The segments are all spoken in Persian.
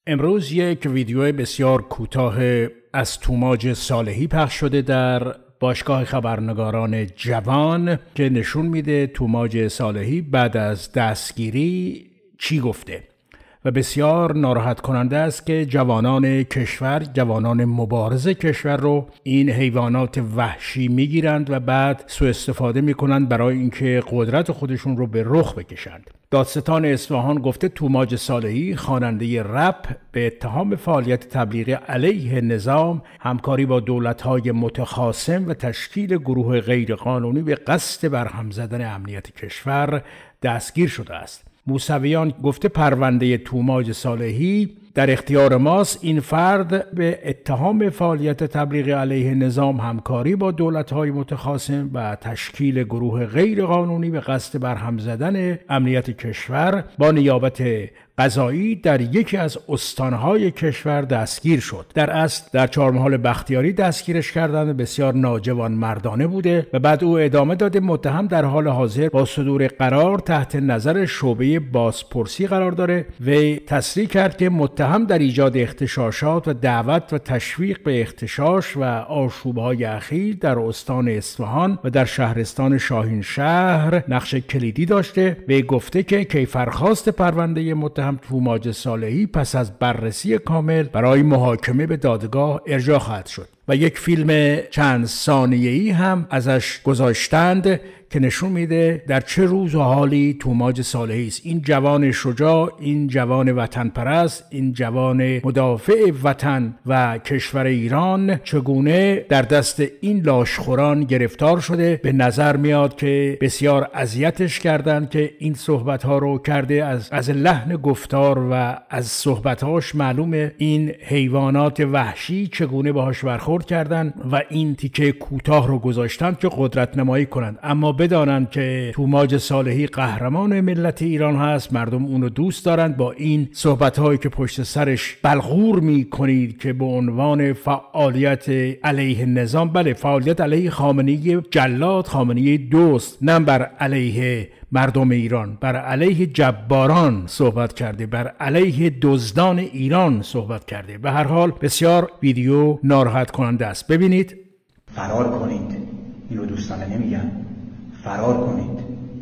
امروز یک ویدیو بسیار کوتاه از توماج صالحی پخش شده در باشگاه خبرنگاران جوان که نشون میده توماج صالحی بعد از دستگیری چی گفته و بسیار ناراحت کننده است که جوانان کشور، جوانان مبارز کشور رو این حیوانات وحشی میگیرند و بعد سوء استفاده میکنند برای اینکه قدرت خودشون رو به رخ بکشند. دادستان اصفهان گفته توماج صالحی خواننده رپ به اتهام فعالیت تبلیغی علیه نظام، همکاری با دولت‌های متخاصم و تشکیل گروه غیرقانونی به قصد برهم زدن امنیت کشور دستگیر شده است. موسویان گفته پرونده توماج صالحی در اختیار ماست. این فرد به اتهام فعالیت تبلیغی علیه نظام، همکاری با دولت‌های متخاصم و تشکیل گروه غیرقانونی به قصد برهم زدن امنیت کشور با نیابت قضایی در یکی از استانهای کشور دستگیر شد. در اصل در چهارمحال بختیاری دستگیرش کردند. بسیار ناجوان مردانه بوده و بعد او ادامه داده متهم در حال حاضر با صدور قرار تحت نظر شعبه بازپرسی قرار داره و تصریح کرد که متهم در ایجاد اغتشاشات و دعوت و تشویق به اغتشاش و آشوب‌های اخیر در استان اصفهان و در شهرستان شاهین شهر نقش کلیدی داشته و گفته که کیفرخواست پرونده متهم توماج صالحی پس از بررسی کامل برای محاکمه به دادگاه ارجاع خواهد شد. و یک فیلم چند ثانیه‌ای هم ازش گذاشتند که نشون میده در چه روز و حالی توماج صالحی است. این جوان شجاع، این جوان وطن پرست، این جوان مدافع وطن و کشور ایران چگونه در دست این لاشخوران گرفتار شده. به نظر میاد که بسیار اذیتش کردند که این صحبت‌ها رو کرده. از لحن گفتار و از صحبت‌هاش معلومه این حیوانات وحشی چگونه باهاش برخورد کردن و این تیکه کوتاه رو گذاشتن که قدرت نمایی کنند. اما بدانند که توماج صالحی قهرمان ملت ایران هست، مردم اونو دوست دارند. با این صحبت‌هایی که پشت سرش بلغور می‌کنید که به عنوان فعالیت علیه نظام، بله فعالیت علیه خامنه‌ای جلاد، خامنه‌ای دوست، نه بر علیه مردم ایران، بر علیه جباران صحبت کرده، بر علیه دزدان ایران صحبت کرده. به هر حال بسیار ویدیو ناراحت کننده است. ببینید. فرار کنید، اینو دوستانه نمیگم. فرار کنید،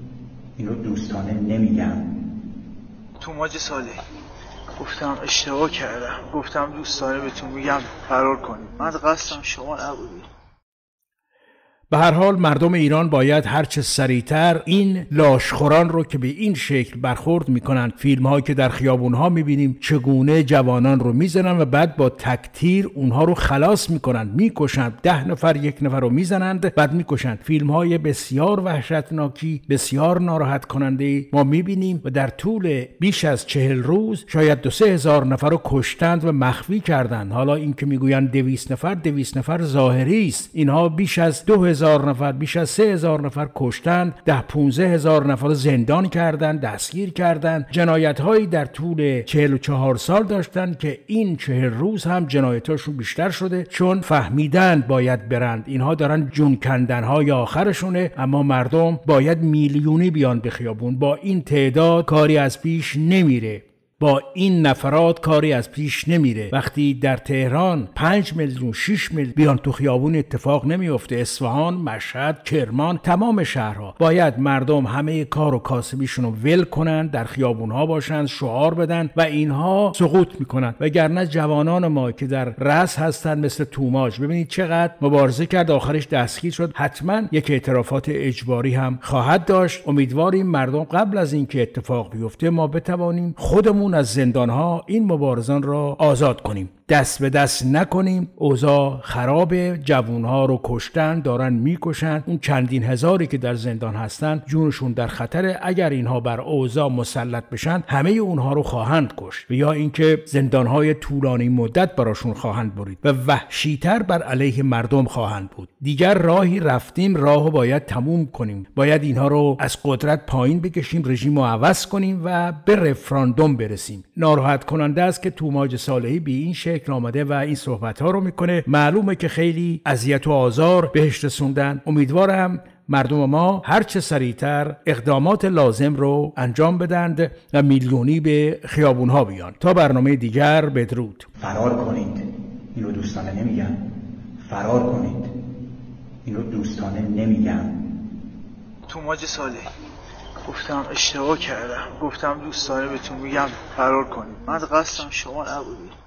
اینو دوستانه نمیگم. توماج صالحی گفتم اشتباه کردم، گفتم دوستانه بهتون میگم فرار کنید. من قصدم شما نبودی. به هر حال مردم ایران باید هرچه سریعتر این لاشخوران رو که به این شکل برخورد میکنن، فیلم هایی که در خیابون ها میبینیم چگونه جوانان رو میزنن و بعد با تکتیر اونها رو خلاص میکنن، میکشن. 10 نفر 1 نفر رو میزنند بعد میکشن. فیلم های بسیار وحشتناکی، بسیار ناراحت کننده ما میبینیم و در طول بیش از 40 روز شاید 2-3 هزار نفر رو کشتند و مخفی کردند. حالا این که میگویند 200 نفر ظاهری است. اینها بیش از 2000 نفر، بیش از 3000 نفر کشتند، 10-15 هزار نفر زندان کردند، دستگیر کردند. جنایت‌هایی در طول 44 سال داشتند که این 40 روز هم جنایتاشون بیشتر شده، چون فهمیدن باید برند. اینها دارن جون کندن‌های آخرشونه، اما مردم باید میلیونی بیان به خیابون. با این تعداد کاری از پیش نمیره، با این نفرات کاری از پیش نمیره. وقتی در تهران 5 میلیون 6 میلیون بیان تو خیابون اتفاق نمیفته. اصفهان، مشهد، کرمان، تمام شهرها باید مردم همه کار و کاسبیشون رو ول کنن، در خیابونها باشن، شعار بدن و اینها سقوط میکنن. وگرنه جوانان ما که در رأس هستن مثل توماج، ببینید چقدر مبارزه کرد، آخرش دستگیر شد. حتما یک اعترافات اجباری هم خواهد داشت. امیدواریم مردم قبل از اینکه اتفاق بیفته ما بتوانیم خودمون از زندانها این مبارزان را آزاد کنیم. دست به دست نکنیم. اوضاع خرابه، جوانها رو کشتن، دارن میکشن. اون چندین هزاری که در زندان هستن جونشون در خطره. اگر اینها بر اوضاع مسلط بشن همه اونها رو خواهند کشت و یا اینکه زندانهای طولانی مدت براشون خواهند برید و وحشی‌تر بر علیه مردم خواهند بود. دیگر راهی رفتیم، راهو باید تموم کنیم. باید اینها رو از قدرت پایین بکشیم، رژیم رو عوض کنیم و به رفراندوم برسیم. ناراحت کننده است که توماج صالحی به این شکل آمده و این صحبت ها رو میکنه. معلومه که خیلی اذیت و آزار بهش رسوندن. امیدوارم مردم ما هر چه سریعتر اقدامات لازم رو انجام بدند و میلیونی به خیابونها بیان. تا برنامه دیگر، بدرود. فرار کنید، اینو دوستانه نمیگم. فرار کنید، اینو دوستانه نمیگم. توماج صالحی. گفتم اشتباه کردم، گفتم دوستانه بهتون میگم فرار کنید. من قصدم شما نبودی.